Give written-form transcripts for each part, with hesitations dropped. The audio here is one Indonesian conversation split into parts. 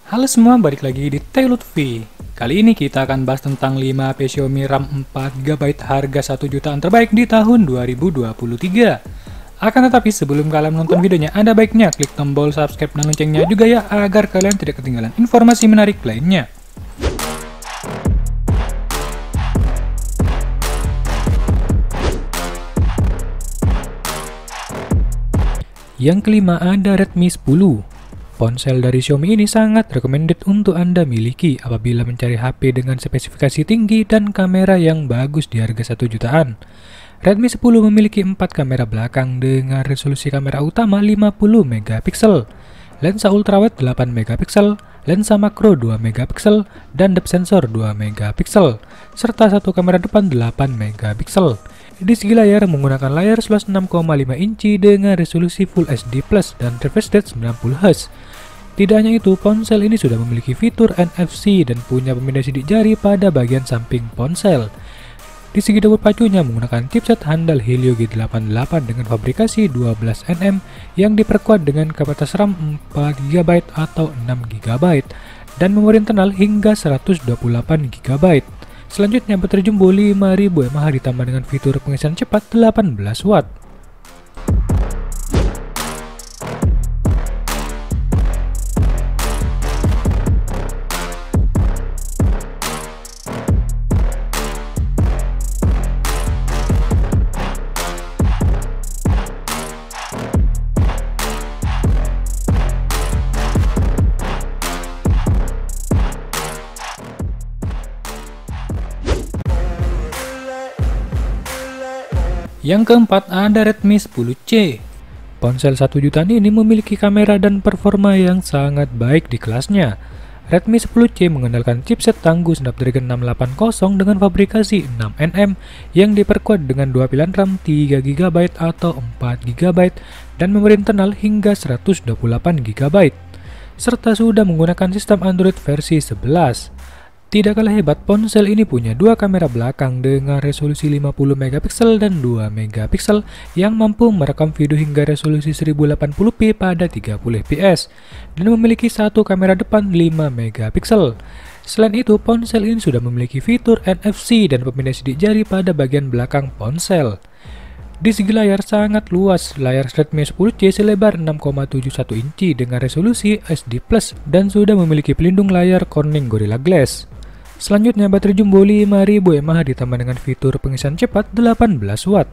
Halo semua, balik lagi di Teh Lutfi. Kali ini kita akan bahas tentang 5 HP Xiaomi RAM 4GB harga 1 jutaan terbaik di tahun 2023. Akan tetapi sebelum kalian menonton videonya, ada baiknya klik tombol subscribe dan loncengnya juga ya, agar kalian tidak ketinggalan informasi menarik lainnya. Yang kelima ada Redmi 10. Ponsel dari Xiaomi ini sangat recommended untuk Anda miliki apabila mencari HP dengan spesifikasi tinggi dan kamera yang bagus di harga 1 jutaan. Redmi 10 memiliki 4 kamera belakang dengan resolusi kamera utama 50 megapiksel, lensa ultrawide 8 megapiksel, lensa makro 2 megapiksel, dan depth sensor 2 megapiksel, serta satu kamera depan 8 megapiksel. Di segi layar menggunakan layar seluas 6,5 inci dengan resolusi Full HD Plus dan refresh rate 90Hz. Tidak hanya itu, ponsel ini sudah memiliki fitur NFC dan punya pemindai sidik jari pada bagian samping ponsel. Di segi dapur pacunya menggunakan chipset handal Helio G88 dengan fabrikasi 12nm yang diperkuat dengan kapasitas RAM 4GB atau 6GB dan memori internal hingga 128GB. Selanjutnya baterai jumbo 5000 mAh ditambah dengan fitur pengisian cepat 18 Watt. Yang keempat ada Redmi 10C. Ponsel 1 jutaan ini memiliki kamera dan performa yang sangat baik di kelasnya. Redmi 10C mengandalkan chipset tangguh Snapdragon 680 dengan fabrikasi 6nm yang diperkuat dengan 2 pilihan RAM 3GB atau 4GB dan memori internal hingga 128GB, serta sudah menggunakan sistem Android versi 11. Tidak kalah hebat, ponsel ini punya 2 kamera belakang dengan resolusi 50 megapiksel dan 2 megapiksel yang mampu merekam video hingga resolusi 1080p pada 30fps dan memiliki satu kamera depan 5 megapiksel. Selain itu, ponsel ini sudah memiliki fitur NFC dan pemindai sidik jari pada bagian belakang ponsel. Di segi layar sangat luas, layar Redmi 10C selebar 6,71 inci dengan resolusi HD Plus dan sudah memiliki pelindung layar Corning Gorilla Glass. Selanjutnya baterai jumbo 5000 mAh ditambah dengan fitur pengisian cepat 18 Watt.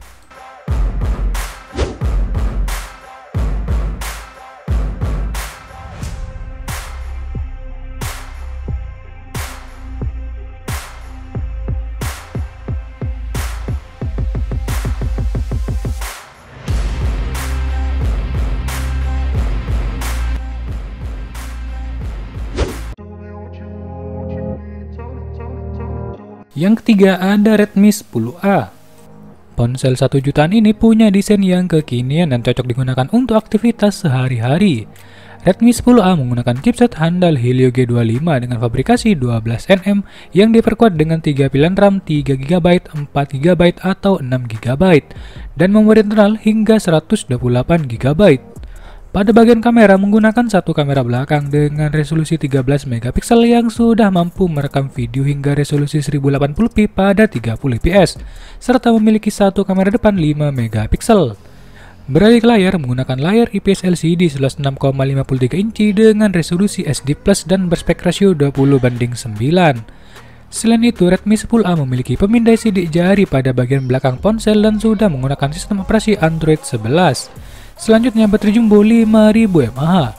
Yang ketiga ada Redmi 10A. Ponsel 1 jutaan ini punya desain yang kekinian dan cocok digunakan untuk aktivitas sehari-hari. Redmi 10A menggunakan chipset handal Helio G25 dengan fabrikasi 12nm yang diperkuat dengan 3 pilihan RAM 3GB, 4GB atau 6GB dan memori internal hingga 128GB. Pada bagian kamera menggunakan satu kamera belakang dengan resolusi 13 megapiksel yang sudah mampu merekam video hingga resolusi 1080p pada 30fps, serta memiliki satu kamera depan 5 megapiksel. Beralih ke layar menggunakan layar IPS LCD seluas 6,53 inci dengan resolusi SD Plus dan berspek rasio 20:9. Selain itu, Redmi 10A memiliki pemindai sidik jari pada bagian belakang ponsel dan sudah menggunakan sistem operasi Android 11. Selanjutnya baterai jumbo 5000 mAh.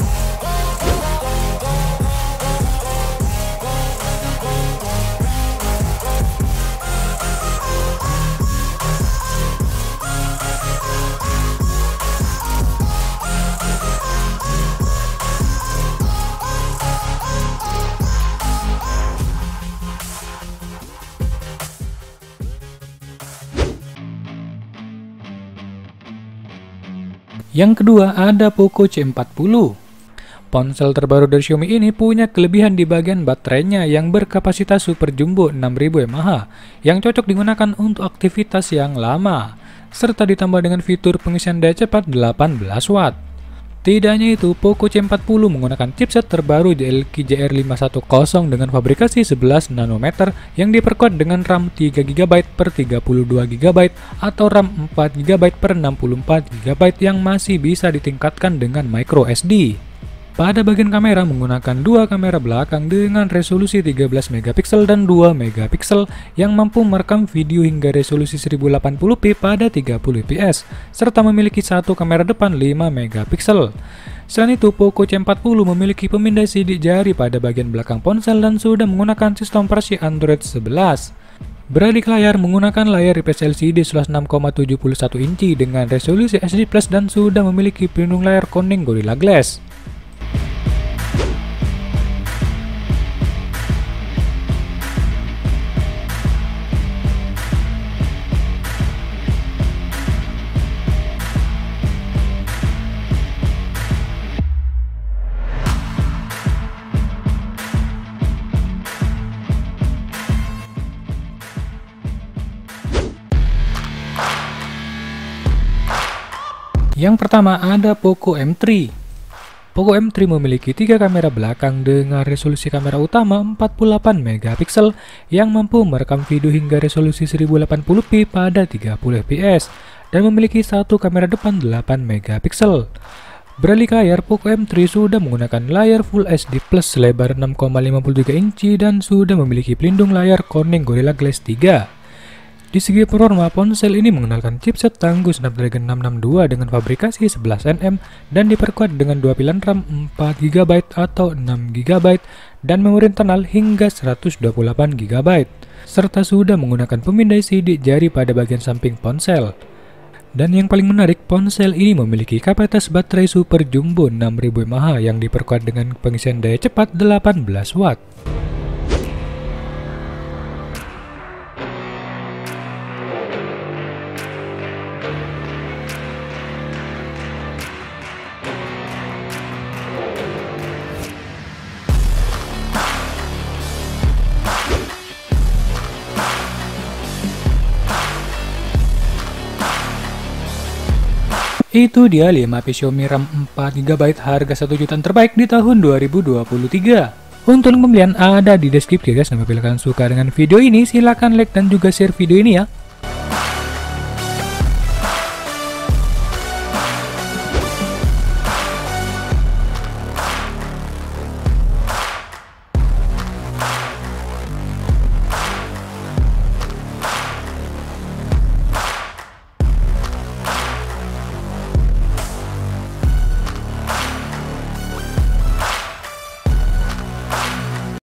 Yang kedua ada Poco C40. Ponsel terbaru dari Xiaomi ini punya kelebihan di bagian baterainya yang berkapasitas super jumbo 6000 mAh yang cocok digunakan untuk aktivitas yang lama, serta ditambah dengan fitur pengisian daya cepat 18 Watt. Tidak hanya itu, Poco C40 menggunakan chipset terbaru JLK-JR510 dengan fabrikasi 11 nanometer yang diperkuat dengan RAM 3GB per 32GB atau RAM 4GB per 64GB yang masih bisa ditingkatkan dengan micro SD. Pada bagian kamera menggunakan dua kamera belakang dengan resolusi 13MP dan 2MP yang mampu merekam video hingga resolusi 1080p pada 30fps, serta memiliki satu kamera depan 5MP. Selain itu, Poco C40 memiliki pemindai sidik jari pada bagian belakang ponsel dan sudah menggunakan sistem operasi Android 11. Beralih layar menggunakan layar IPS LCD seluas 6,71 inci dengan resolusi HD+ dan sudah memiliki pelindung layar Corning Gorilla Glass. Yang pertama ada Poco M3. Poco M3 memiliki 3 kamera belakang dengan resolusi kamera utama 48MP yang mampu merekam video hingga resolusi 1080p pada 30fps dan memiliki satu kamera depan 8MP. Beralih layar, Poco M3 sudah menggunakan layar Full HD Plus selebar 6,53 inci dan sudah memiliki pelindung layar Corning Gorilla Glass 3. Di segi performa, ponsel ini menggunakan chipset tangguh Snapdragon 662 dengan fabrikasi 11nm dan diperkuat dengan dua pilihan RAM 4GB atau 6GB dan memori internal hingga 128GB, serta sudah menggunakan pemindai sidik jari pada bagian samping ponsel. Dan yang paling menarik, ponsel ini memiliki kapasitas baterai super jumbo 6000 mAh yang diperkuat dengan pengisian daya cepat 18 Watt. Itu dia 5 HP Xiaomi RAM 4GB harga 1 jutaan terbaik di tahun 2023. Untuk link pembelian ada di deskripsi guys. Dan apabila kalian suka dengan video ini, silahkan like dan juga share video ini ya.